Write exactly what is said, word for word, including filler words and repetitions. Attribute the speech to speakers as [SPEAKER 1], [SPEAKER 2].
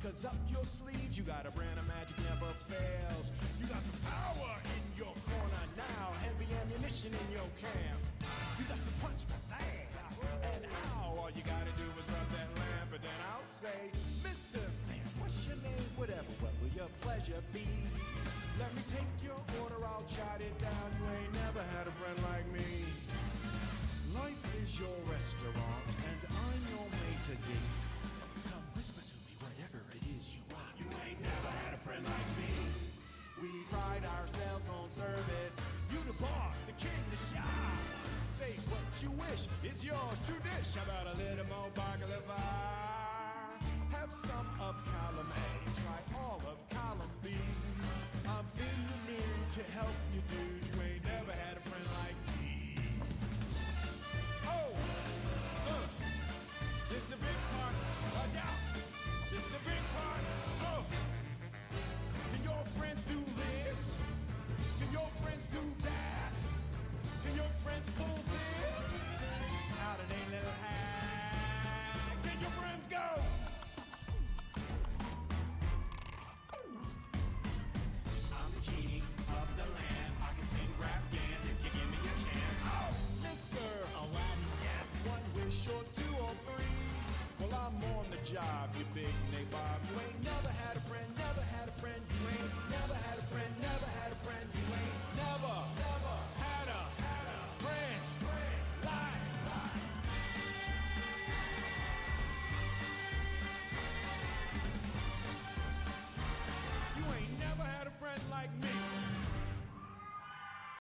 [SPEAKER 1] Cause up your sleeves, you got a brand of magic never fails. You got some power in your corner now, heavy ammunition in your camp. You got some punch, pizzazz, and how all you gotta do is rub that lamp. And then I'll say, Mister Man, what's your name? Whatever, what will your pleasure be? Let me take your order, I'll jot it down. You ain't never had a friend like me. Life is your restaurant, and I'm your maitre d'. Come whisper to me whatever it is you want. You ain't never had a friend like me. We pride ourselves on service. You the boss, the king, the shop. Say what you wish, it's yours to dish. How about a little more baklava? Have some of column A, try all of column B. I'm in the mood to help you, dude. You ain't never had a friend like me. Oh, uh, this the big part. Watch out, this the big part. Oh, can your friends do this? Can your friends do that? Can your friends pull this out of their little hat? Can your friends go? I'm the genie of the lamp. I can sing rap dance if you give me a chance. Oh, Mister Aladdin, yes. One wish or two or three. Well, I'm on the job, you big nabob. You ain't never had a